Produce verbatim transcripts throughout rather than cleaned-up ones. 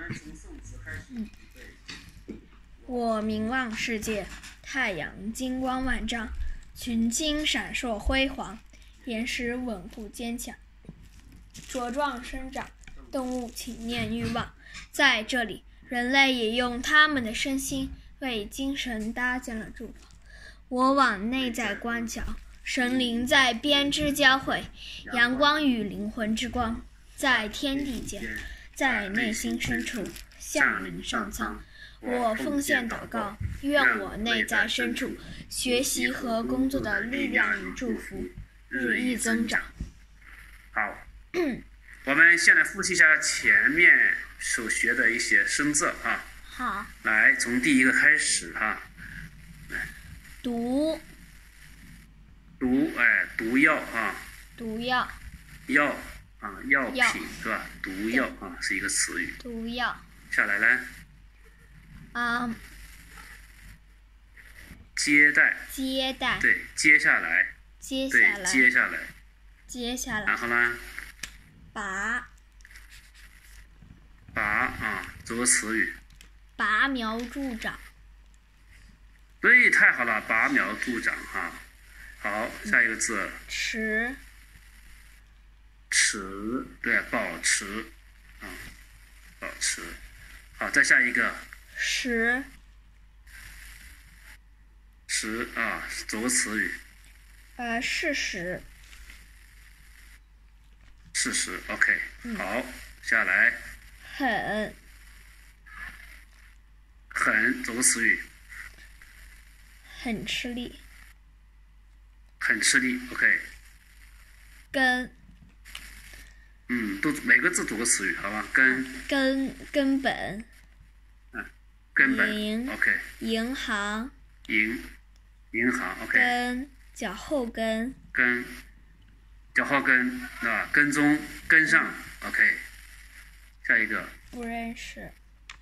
嗯，我名望世界，太阳金光万丈，群星闪烁辉煌，岩石稳固坚强，茁壮生长，动物勤念欲望。在这里，人类也用他们的身心为精神搭建了住房。我往内在观瞧，神灵在编织交汇，阳光与灵魂之光在天地间，在内心深处向灵上苍。我奉献祷告，愿我内在深处学习和工作的力量与祝福日益增长。 好，我们先来复习一下前面所学的一些生字啊。 好， 来从第一个开始啊。 毒， 毒，哎，毒药啊。 毒药。 药啊，药品药是吧？毒药啊，是一个词语。 毒药。 下来来。 啊， 接待。 接待。 对，接下来。 接下对， 来。 接下来。 接下来。 然后呢？ 拔。 拔啊，做个词语。 拔苗助长。 对，太好了，拔苗助长哈。好，下一个字。 持。 持，对，保持啊，保持。好，再下一个。 实。 实啊，做个词语。 呃，事实。 事实 ，OK，、 嗯、 好，下来。 很。 很，做个词语。 很吃力。 很吃力 ，OK。 根。 嗯，都每个字读个词语，好吧？根。 根根本。 嗯，根本银 ，OK。 银行。 银，银行 ，OK。 根，脚后跟。 跟，脚后跟啊，跟踪，跟上 ，OK。下一个。 不认识。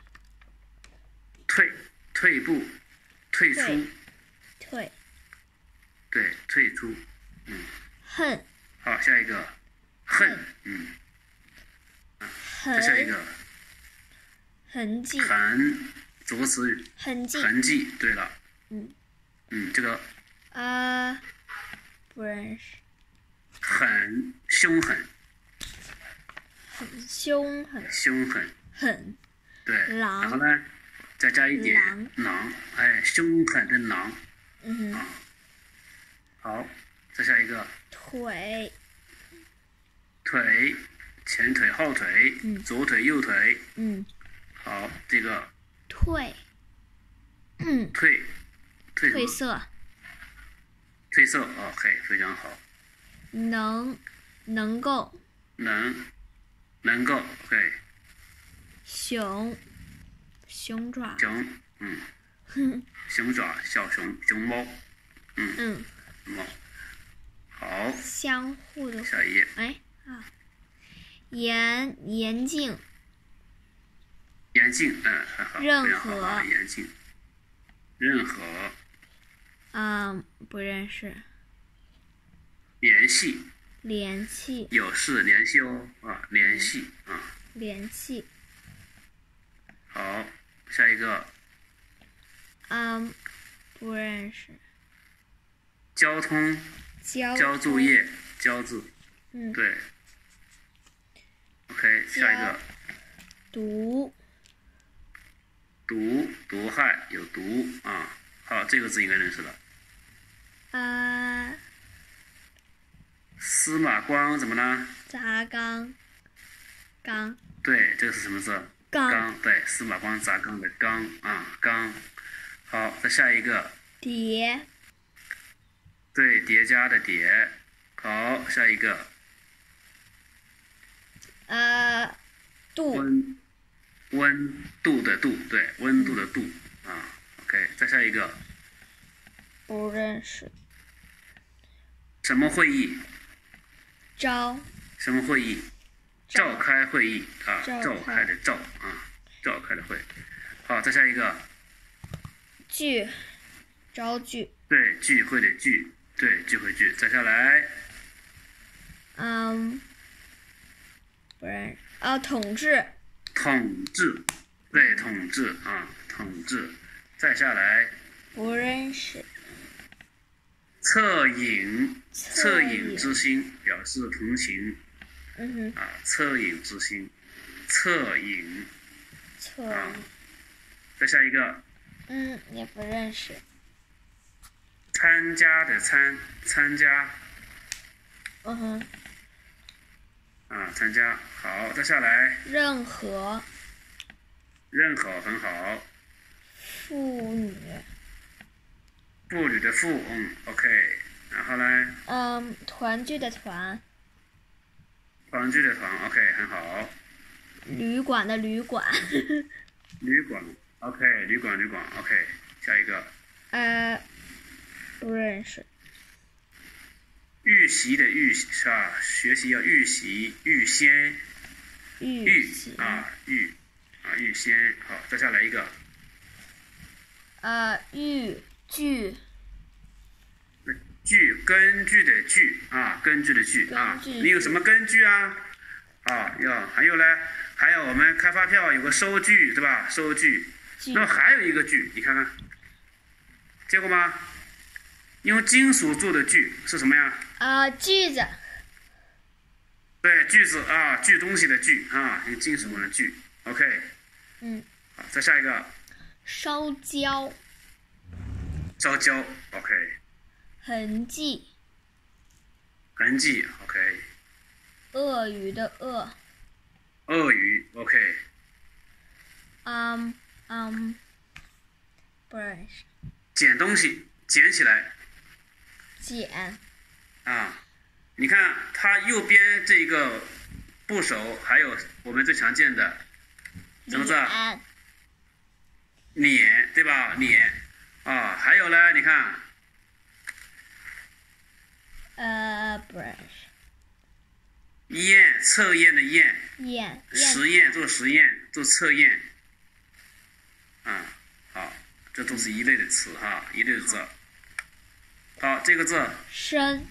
退，退步，退出。 退。 对，退出，嗯。 恨。 好，下一个。恨，嗯。再下一个。 痕迹。 痕，做个词语。 痕迹。 痕迹，对了。 嗯。 嗯，这个。 啊、呃，不认识。 很凶狠。 很凶狠。 凶狠。 狠。 对。 狼。 然后呢，再加一点狼。 狼，哎，凶狠的狼。 嗯哼。 啊。好，再下一个。 腿。 腿，前腿、后腿， 嗯、 左腿、右腿。 嗯。 好，这个。 退。嗯。 退，退。 褪色。 褪色 ，OK， 非常好。 能，能够。 能，能够 ，OK。 熊，熊爪。 熊，嗯。熊爪，小熊，熊猫。嗯。 嗯。 猫。好。 相互的。 下一页。 哎啊。严严禁。 严禁，嗯，很好。 任何。 啊，严禁。任何。 嗯，不认识。 联系。 联系。 有事联系哦，啊，联系啊。 联系。 好，下一个。 嗯，不认识。 交通。 交。 交作业，交字。 嗯。 对。OK， 下一个。 毒。 毒，毒害，有毒啊。好，这个字应该认识了。 啊。 司马光怎么了？ 砸缸。缸。 对，这个是什么字？ 缸。 缸，对，司马光砸缸的缸啊，缸。好，再下一个。 叠。 对，叠加的叠。好，下一个。 呃，度。 温，温度的度，对，温度的度、嗯、啊。OK， 再下一个。 不认识。 什么会议？ 召。 什么会议？召开会议啊，召开的召啊，召开的会。好，再下一个。 聚。招聚。 对，聚会的聚，对，聚会聚。再下来。 嗯。不认识。啊，统治。 统治，对，统治啊，统治。再下来， 不认识。 恻隐，恻隐隐之心，表示同情。 嗯哼。 啊，恻隐之心，恻隐。 恻啊隐。 再下一个。 嗯，也不认识。 参加的参，参加。 嗯哼。 啊，参加。好，再下来。 任何。 任何，很好。 妇女。 妇女的妇，嗯 ，OK。然后呢？ 嗯，团聚的团。 团聚的团 ，OK， 很好。 旅馆的旅馆。 旅馆 ，OK， 旅馆旅馆 ，OK。下一个。 呃，不认识。 预习的预是吧？学习要预习，预先。 预啊预啊预先，好，再下来一个。 呃，预据。 据，根据的据啊，根据的据啊，你有什么根据啊？啊，要还有呢，还有我们开发票有个收据对吧？收据。那么还有一个据，你看看，见过吗？用金属做的锯是什么呀？ 啊、呃，锯子。 对，锯子啊，锯东西的锯啊，用金属的锯。OK。 嗯。 好，再下一个。 烧焦。 烧焦 ，OK。 痕迹。 痕迹 ，OK。 鳄鱼的鳄。 鳄鱼 ，OK。 嗯嗯，不认识。 捡东西，捡起来。 捡。 啊，你看它右边这个部首，还有我们最常见的什么字？碾，对吧？碾。啊，还有呢，你看。 呃，不认识。 验，测验的验。 验。 实验，做实验，做测验。啊，好，这都是一类的词哈，一类的字。好，这个字。 深。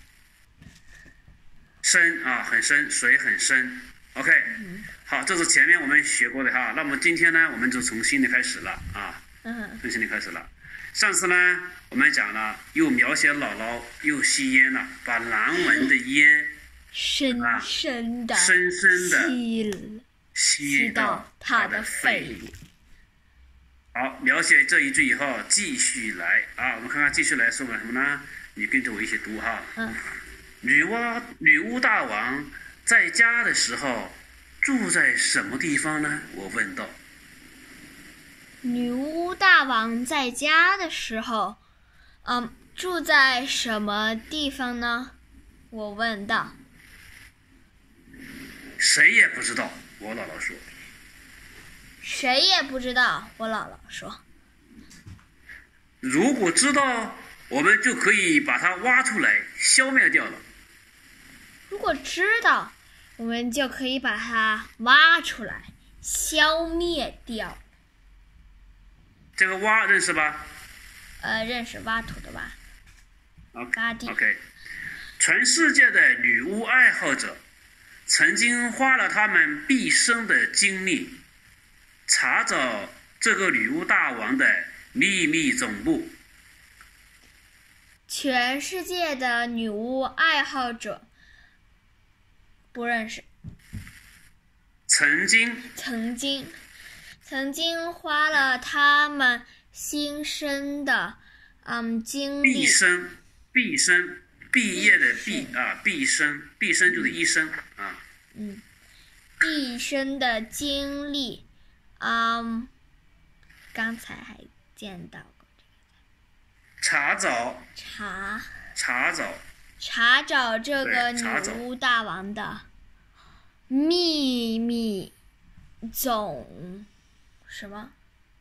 深啊，很深，水很深。OK，、嗯、好，这是前面我们学过的哈。那么今天呢，我们就从新的开始了啊， 嗯， 从新的开始了。上次呢，我们讲了，又描写姥姥又吸烟了，把难闻的烟， 深深的、 深深的吸吸到他的肺里。好，描写这一句以后，继续来啊，我们看看继续来说了什么呢？你跟着我一起读哈。 嗯。 女娲女巫大王在家的时候住在什么地方呢？我问道。 女巫大王在家的时候，嗯，住在什么地方呢？我问道。 谁也不知道，我姥姥说。 谁也不知道，我姥姥说。 如果知道，我们就可以把它挖出来，消灭掉了。 如果知道，我们就可以把它挖出来，消灭掉。 这个挖认识吧？ 呃，认识，挖土的挖。挖地。 OK。全世界的女巫爱好者，曾经花了他们毕生的精力，查找这个女巫大王的秘密总部。 全世界的女巫爱好者。不认识。 曾经曾经曾经花了他们心生的嗯精力。 毕生毕生毕业的毕啊，毕生毕生就是一生啊。 嗯，毕生的经历，嗯，刚才还见到过这个。 查找。 查。 查找。 查找这个女巫大王的秘密总什么？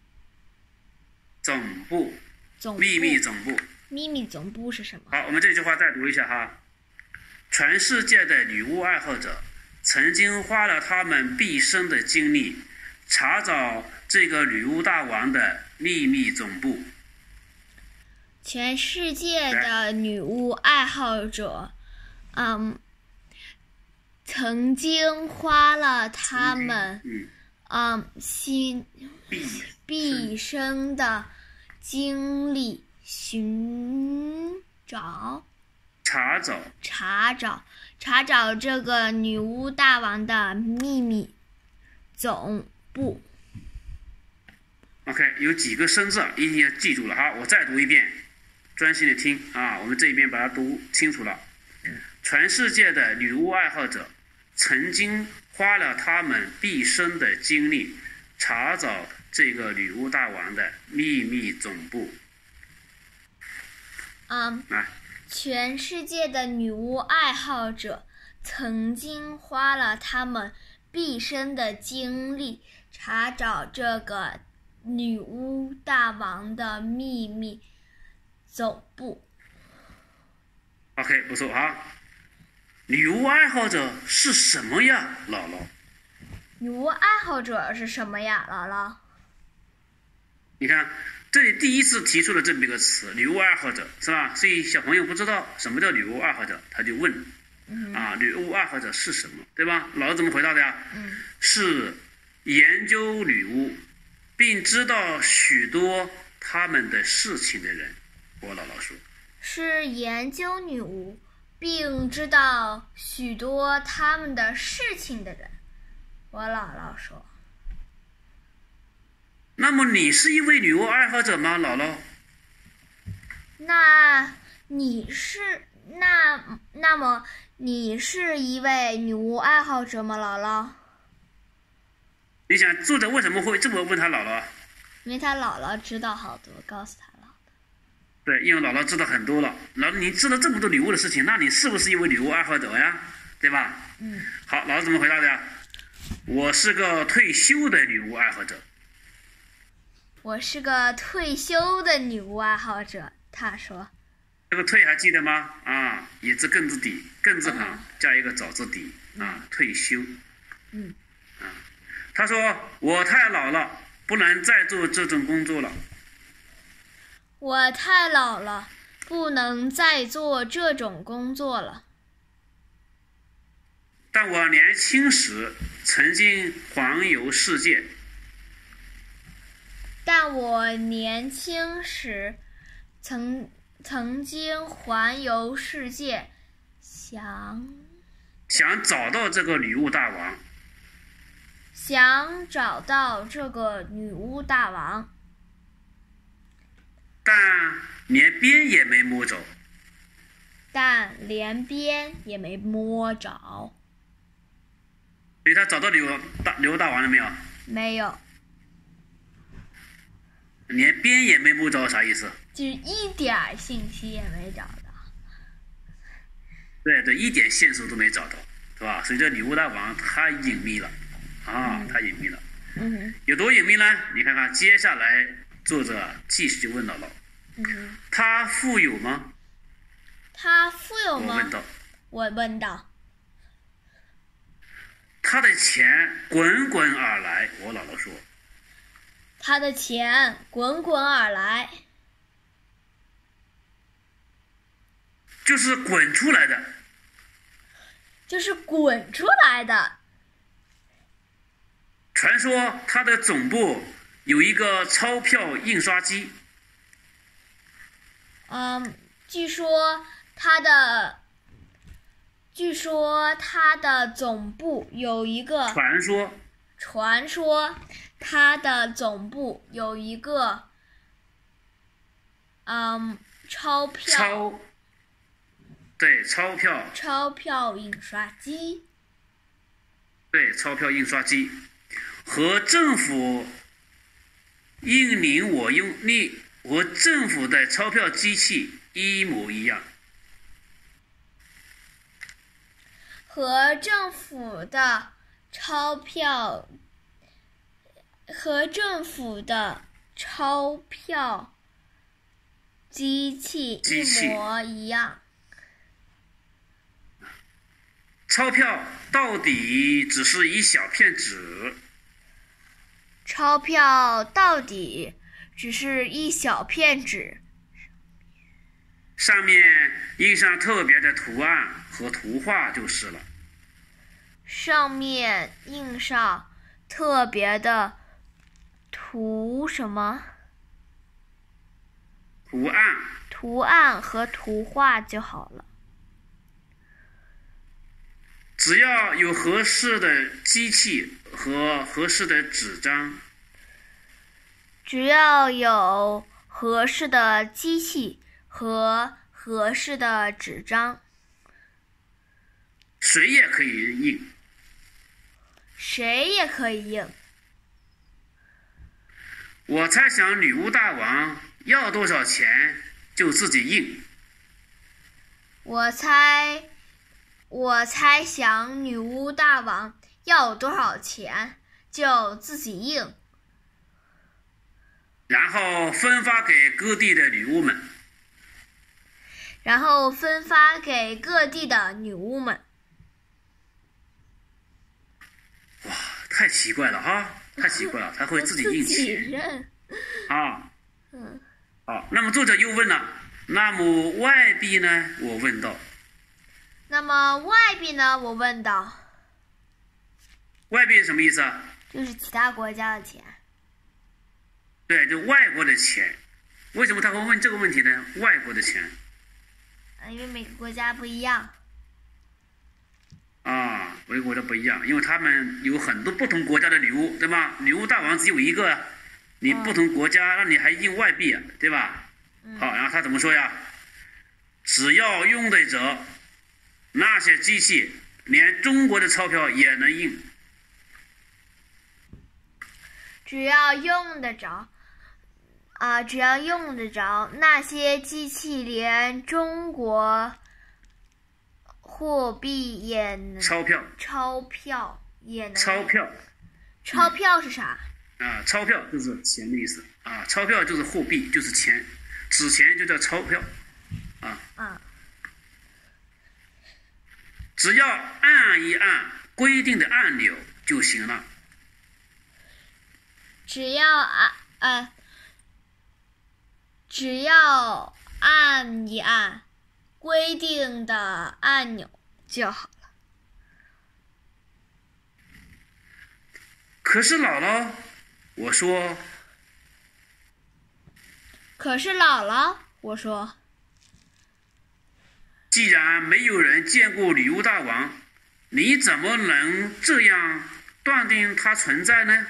总部。 总部。 秘密总部。 秘密总部是什么？ 好，我们这句话再读一下哈。全世界的女巫爱好者曾经花了他们毕生的精力，查找这个女巫大王的秘密总部。 全世界的女巫爱好者，嗯，曾经花了他们， 嗯嗯，心毕生的精力寻找、 查找、 查找、查找这个女巫大王的秘密总部。 OK， 有几个生字一定要记住了。好，我再读一遍，专心的听啊，我们这一遍把它读清楚了。全世界的女巫爱好者曾经花了他们毕生的精力查找这个女巫大王的秘密总部。 嗯，全世界的女巫爱好者曾经花了他们毕生的精力查找这个女巫大王的秘密总部。 OK， 不错啊。女巫爱好者是什么呀，姥姥？ 女巫爱好者是什么呀，姥姥？ 你看，这里第一次提出了这么一个词，女巫爱好者，是吧？所以小朋友不知道什么叫女巫爱好者，他就问， 嗯、 啊，女巫爱好者是什么，对吧？姥姥怎么回答的呀？ 嗯、 是研究女巫，并知道许多他们的事情的人。我姥姥说， 是研究女巫，并知道许多他们的事情的人。我姥姥说。 那么你是一位女巫爱好者吗，姥姥？ 那你是那那么你是一位女巫爱好者吗，姥姥？ 你想作者为什么会这么问他姥姥？ 因为他姥姥知道好多，告诉他姥姥。 对，因为姥姥知道很多了。姥姥，你知道这么多女巫的事情，那你是不是一位女巫爱好者呀？对吧？ 嗯。 好，姥姥怎么回答的呀？我是个退休的女巫爱好者。 我是个退休的女巫爱好者，他说。 这个退还记得吗？啊，也字更字底，更字旁加一个早字底啊，退休。 嗯。 啊，他说我太老了，不能再做这种工作了。 我太老了，不能再做这种工作了。 但我年轻时曾经环游世界。 但我年轻时曾曾经环游世界，想想找到这个女巫大王。 想找到这个女巫大王。 但连边也没摸着。 但连边也没摸着。 所以他找到女巫大女巫大王了没有？ 没有。 连边也没摸着啥意思？ 就是一点信息也没找到。 对对，一点线索都没找到，是吧？所以这女巫大王太隐秘了啊，太隐秘了。 嗯。 有多隐秘呢？你看看，接下来作者继续就问姥姥， 嗯。 他富有吗？ 他富有吗？ 我问道。 我问道。 他的钱滚滚而来，我姥姥说。 他的钱滚滚而来。 就是滚出来的。 就是滚出来的。 传说他的总部有一个钞票印刷机。 嗯，据说他的，据说他的总部有一个。 传说。 传说他的总部有一个，嗯，钞票。 钞。对，钞票。 钞票印刷机。 对，钞票印刷机，和政府印你我用你和政府的钞票机器一模一样。 和政府的钞票，和政府的钞票机器一模一样。 钞票到底只是一小片纸。 钞票到底只是一小片纸。 上面印上特别的图案和图画就是了。 上面印上特别的图什么？ 图案。 图案和图画就好了。 只要有合适的机器和合适的纸张。 只要有合适的机器和合适的纸张。 谁也可以印。 谁也可以印。 我猜想女巫大王要多少钱就自己印。 我猜，我猜想女巫大王要多少钱就自己印。 然后分发给各地的女巫们。 然后分发给各地的女巫们。 哇，太奇怪了哈！太奇怪了，他会自己印钱啊。 嗯。 好，那么作者又问了，那么外币呢？我问道。 那么外币呢？我问道。 外币是什么意思啊？ 就是其他国家的钱。 对，就外国的钱。为什么他会问这个问题呢？外国的钱。 因为每个国家不一样。 啊，每个国家不一样，因为他们有很多不同国家的女巫，对吧？女巫大王只有一个，你不同国家，那你还印外币，对吧？ 嗯、 好，然后他怎么说呀？只要用得着，那些机器连中国的钞票也能印。 只要用得着。啊，只要用得着，那些机器连中国货币也能钞票钞票也能钞票钞票是啥？ 啊，钞票就是钱的意思啊，钞票就是货币，就是钱，纸钱就叫钞票啊。 啊。 只要按一按规定的按钮就行了。 只要按呃。只要按一按规定的按钮就好了。 可是姥姥，我说。 可是姥姥，我说。 既然没有人见过女巫大王，你怎么能这样断定她存在呢？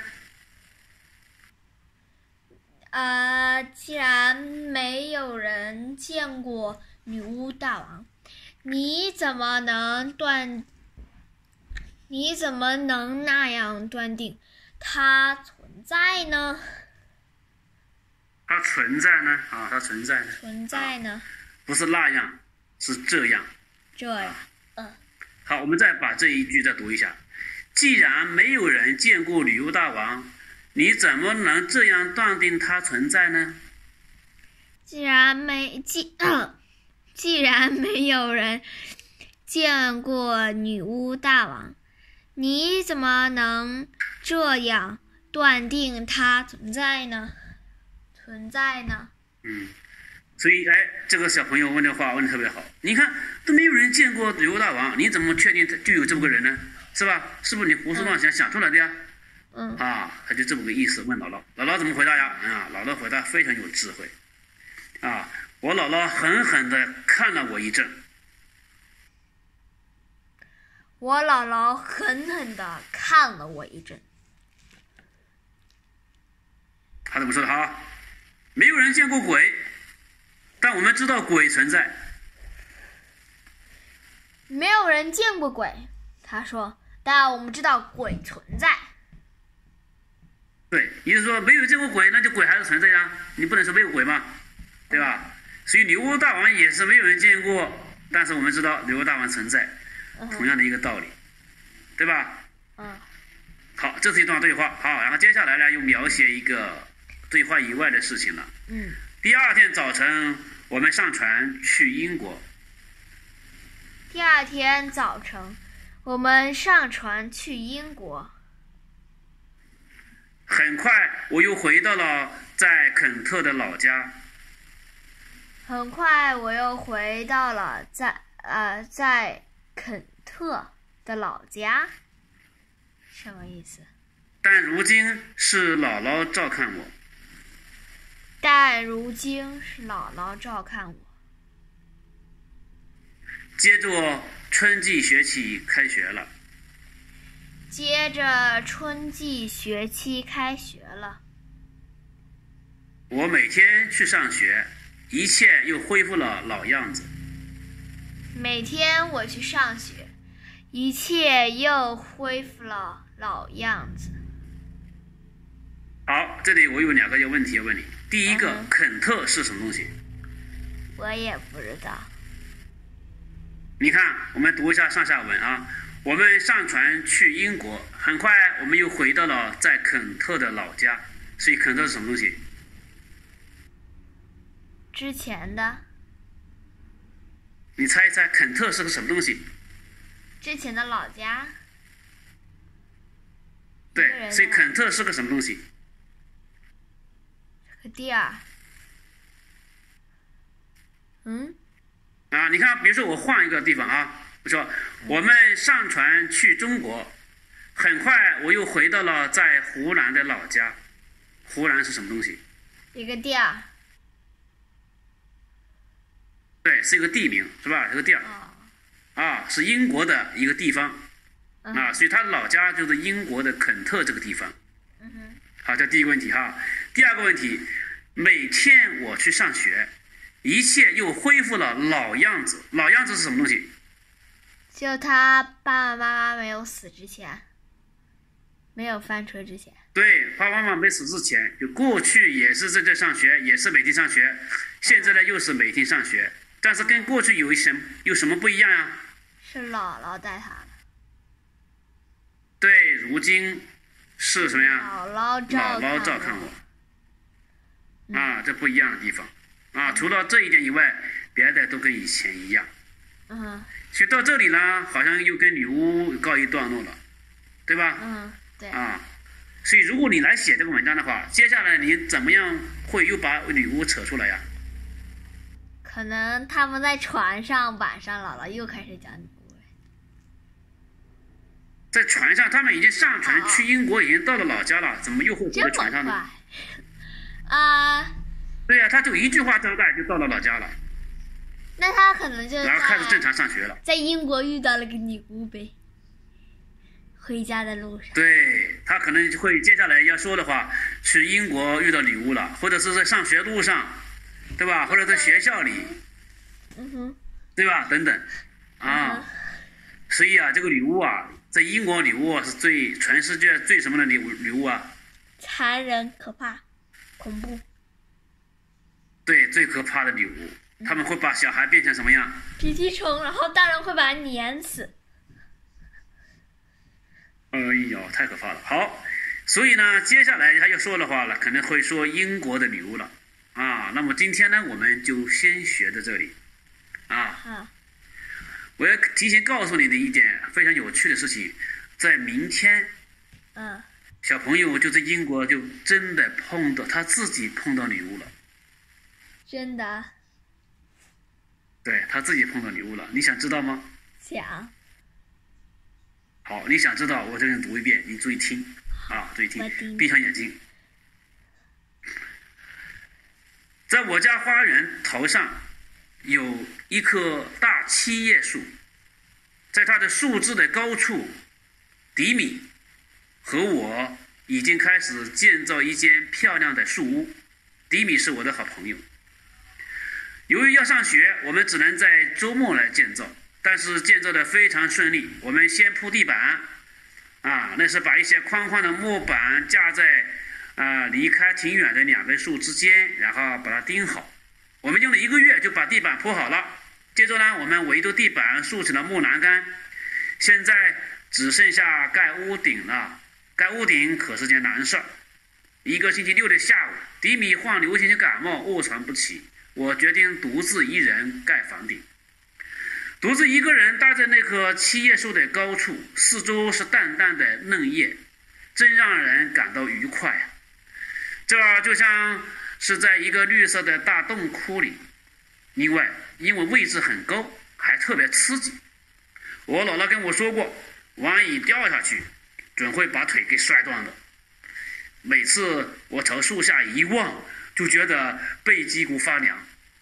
呃，既然没有人见过女巫大王，你怎么能断？你怎么能那样断定她存在呢？ 她存在呢？啊，她存在呢？ 存在呢？ 啊、不是那样，是这样。 这样，嗯、呃。 好，我们再把这一句再读一下。既然没有人见过女巫大王，你怎么能这样断定它存在呢？ 既然没既既然没有人见过女巫大王，你怎么能这样断定它存在呢？存在呢？ 嗯，所以哎，这个小朋友问的话问的特别好。你看，都没有人见过女巫大王，你怎么确定就有这么个人呢？是吧？是不是你胡思乱想、嗯、想出来的呀？ 嗯啊，他就这么个意思。问姥姥，姥姥怎么回答呀？啊，姥姥回答非常有智慧。啊，我姥姥狠狠地看了我一阵。 我姥姥狠狠地看了我一阵。 他怎么说的？哈，没有人见过鬼，但我们知道鬼存在。 没有人见过鬼，他说，但我们知道鬼存在。 对，也就是说没有见过鬼，那就鬼还是存在呀，你不能说没有鬼嘛，对吧？所以女巫大王也是没有人见过，但是我们知道女巫大王存在，同样的一个道理，对吧？ 嗯。 好，这是一段对话。好，然后接下来呢，又描写一个对话以外的事情了。 嗯。 第二天早晨，我们上船去英国。 第二天早晨，我们上船去英国。 很快，我又回到了在肯特的老家。 很快，我又回到了在呃在肯特的老家。什么意思？ 但如今是姥姥照看我。 但如今是姥姥照看我。 接着春季学期开学了。 接着春季学期开学了。 我每天去上学，一切又恢复了老样子。 每天我去上学，一切又恢复了老样子。 好，这里我有两个问题要问你。第一个， 嗯、 肯特是什么东西？ 我也不知道。 你看，我们读一下上下文啊。我们上船去英国，很快我们又回到了在肯特的老家。所以肯特是什么东西？ 之前的。 你猜一猜，肯特是个什么东西？ 之前的老家。 对，所以肯特是个什么东西？ 个地儿。嗯。 啊，你看，比如说我换一个地方啊，我说我们上船去中国，很快我又回到了在湖南的老家。湖南是什么东西？ 一个地儿。 对，是一个地名，是吧？这个地儿。 哦、 啊，是英国的一个地方。 嗯、 啊，所以他的老家就是英国的肯特这个地方。 嗯哼。 好，这第一个问题哈。第二个问题，每天我去上学，一切又恢复了老样子。老样子是什么东西？ 就他爸爸妈妈没有死之前，没有翻车之前。 对，爸爸妈妈没死之前，就过去也是在这上学，也是每天上学，现在呢又是每天上学，但是跟过去有一什有什么不一样呀？ 是姥姥带他的。 对，如今是什么呀？ 姥姥照姥姥照看我。嗯、啊，这不一样的地方啊！除了这一点以外，别的都跟以前一样。 嗯。 所以到这里呢，好像又跟女巫告一段落了，对吧？ 嗯，对。 啊，所以如果你来写这个文章的话，接下来你怎么样会又把女巫扯出来呀？ 可能他们在船上，晚上姥姥又开始讲女巫。 在船上，他们已经上船去英国，已经到了老家了，怎么又会回到船上呢？ 啊、呃。 对呀、啊，他就一句话交代就到了老家了。 那他可能就然后开始正常上学了， 在英国遇到了个女巫呗。回家的路上。 对，他可能会接下来要说的话，去英国遇到女巫了，或者是在上学路上，对吧？或者在学校里， 嗯哼， 对吧？等等，啊， 嗯、 所以啊，这个女巫啊，在英国女巫是最全世界最什么的女巫女巫啊？ 残忍、可怕、恐怖。 对，最可怕的女巫。他们会把小孩变成什么样？ 鼻涕虫，然后大人会把它碾死。 哎呦，太可怕了！好，所以呢，接下来他要说的话了，可能会说英国的女巫了啊。那么今天呢，我们就先学到这里啊。 嗯。 我要提前告诉你的一点非常有趣的事情，在明天， 嗯， 小朋友就在英国就真的碰到他自己碰到女巫了。 真的。 对，他自己碰到女巫了，你想知道吗？ 想。 好，你想知道，我再给你读一遍，你注意听啊，注意听，闭上眼睛。在我家花园头上有一棵大七叶树，在它的树枝的高处，迪米和我已经开始建造一间漂亮的树屋。迪米是我的好朋友。由于要上学，我们只能在周末来建造，但是建造的非常顺利。我们先铺地板，啊，那是把一些宽宽的木板架在啊离开挺远的两根树之间，然后把它钉好。我们用了一个月就把地板铺好了。接着呢，我们围着地板竖起了木栏杆。现在只剩下盖屋顶了，盖屋顶可是件难事儿。一个星期六的下午，迪米患流行性感冒，卧床不起。我决定独自一人盖房顶，独自一个人待在那棵七叶树的高处，四周是淡淡的嫩叶，真让人感到愉快啊！这就像是在一个绿色的大洞窟里，因为因为位置很高，还特别刺激。我姥姥跟我说过，万一掉下去，准会把腿给摔断的。 每次我朝树下一望，就觉得背脊骨发凉。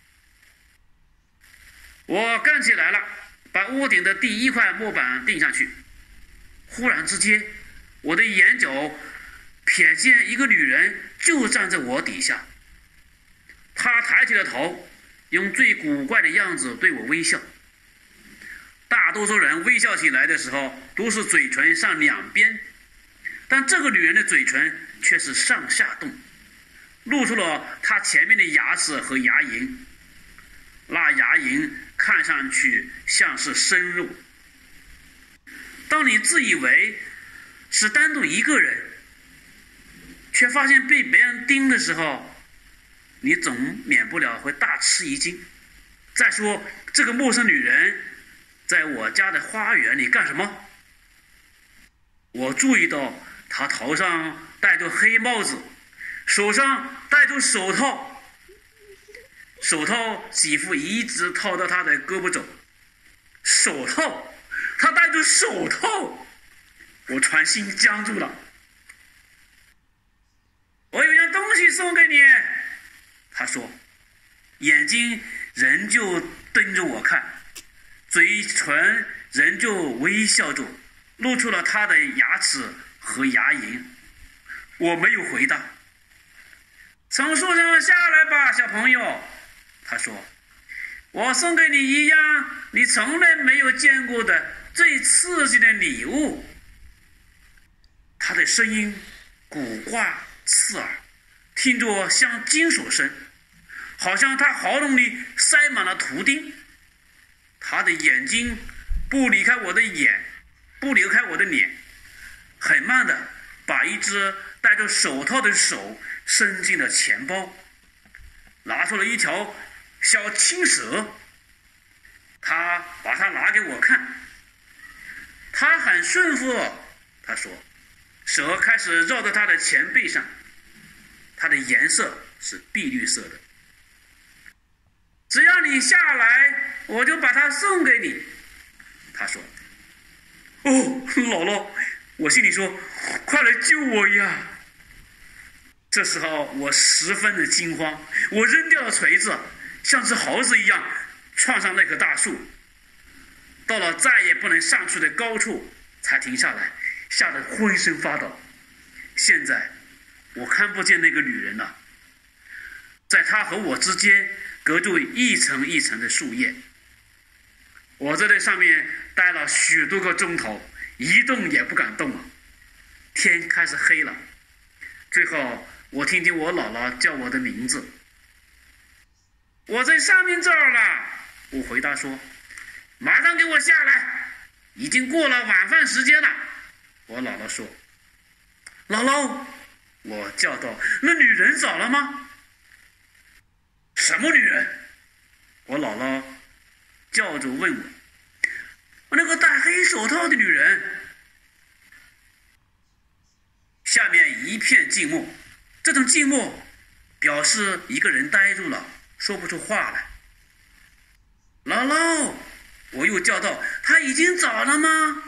我干起来了，把屋顶的第一块木板钉上去。忽然之间，我的眼角瞥见一个女人就站在我底下。她抬起了头，用最古怪的样子对我微笑。大多数人微笑起来的时候都是嘴唇上两边，但这个女人的嘴唇却是上下动，露出了她前面的牙齿和牙龈。那牙龈看上去像是生肉。当你自以为是单独一个人，却发现被别人盯的时候，你总免不了会大吃一惊。再说，这个陌生女人在我家的花园里干什么？我注意到她头上戴着黑帽子，手上戴着手套，手套几乎一直套到她的胳膊肘。手套，她戴着手套，我船心僵住了。我有样东西送给你，她说，眼睛仍旧瞪着我看，嘴唇仍旧微笑着，露出了她的牙齿和牙龈。我没有回答。从树上下来吧，小朋友，她说，我送给你一样你从来没有见过的最刺激的礼物。她的声音古怪刺耳，听着像金属声，好像她喉咙里塞满了图钉。她的眼睛不离开我的眼，不离开我的脸，很慢地把一只戴着手套的手伸进了钱包，拿出了一条小青蛇。她把它拿给我看，它很顺服，她说。蛇开始绕到她的前背上，它的颜色是碧绿色的。只要你下来，我就把它送给你，她说。哦，姥姥，我心里说，快来救我呀！这时候我十分的惊慌，我扔掉了锤子，像只猴子一样窜上那棵大树，到了再也不能上去的高处才停下来，吓得浑身发抖。现在我看不见那个女人了，在她和我之间隔着一层一层的树叶。我在这上面待了许多个钟头，一动也不敢动了。天开始黑了，最后我听见我姥姥叫我的名字。我在上面这儿了，我回答说，马上给我下来，已经过了晚饭时间了。我姥姥说。姥姥，我叫道，那女人找了吗？什么女人？我姥姥叫着问我。那个戴黑手套的女人。下面一片静默，这种静默表示一个人呆住了，说不出话来。姥姥，我又叫道，她已经找了吗？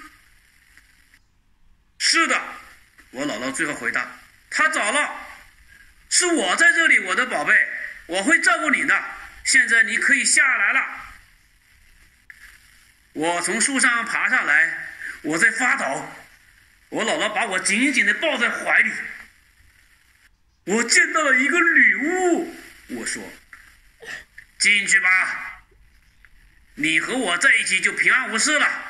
是的，我姥姥最后回答，她找了。是我在这里，我的宝贝，我会照顾你的，现在你可以下来了。我从树上爬下来，我在发抖，我姥姥把我紧紧地抱在怀里。我见到了一个女巫，我说，进去吧，你和我在一起就平安无事了。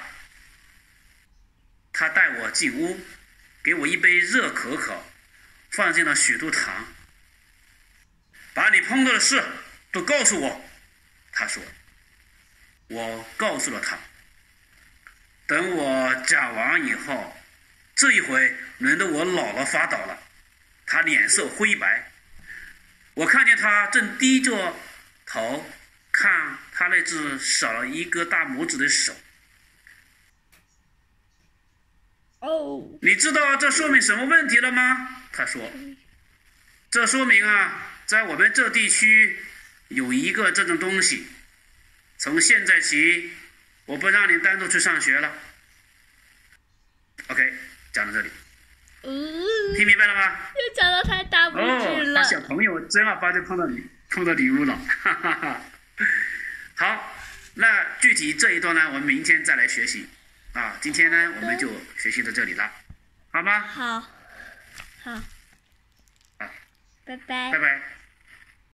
她带我进屋，给我一杯热可可，放进了许多糖。把你碰到的事都告诉我，她说。我告诉了她。等我讲完以后，这一回轮到我姥姥发抖了，她脸色灰白。我看见她正低着头看她那只少了一个大拇指的手。 哦， 你知道这说明什么问题了吗？她说。这说明啊，在我们这地区有一个这种东西，从现在起我不让你单独去上学了。 OK， 讲到这里。 听明白了吗？ 又讲到他大拇指了。 哦，小朋友正儿八经碰到礼碰到礼物了，哈哈哈。好，那具体这一段呢，我们明天再来学习。啊，今天呢，我们就学习到这里了，好吗？ 好，好， 好， 拜拜。 拜拜。